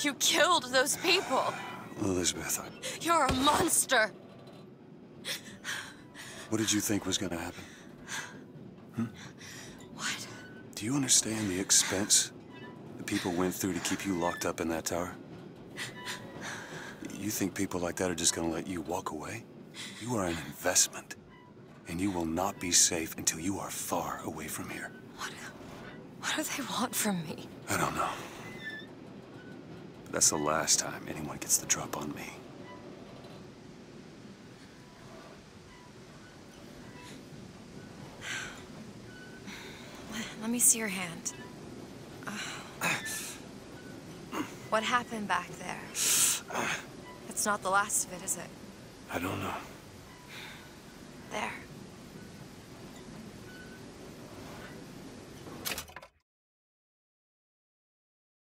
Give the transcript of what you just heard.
You killed those people. Elizabeth, You're a monster. what did you think was gonna happen? What? Do you understand the expense the people went through to keep you locked up in that tower? You think people like that are just gonna let you walk away? You are an investment, and you will not be safe until you are far away from here. What do they want from me? I don't know. But that's the last time anyone gets the drop on me. Let me see your hand. What happened back there? It's not the last of it, is it? I don't know. There.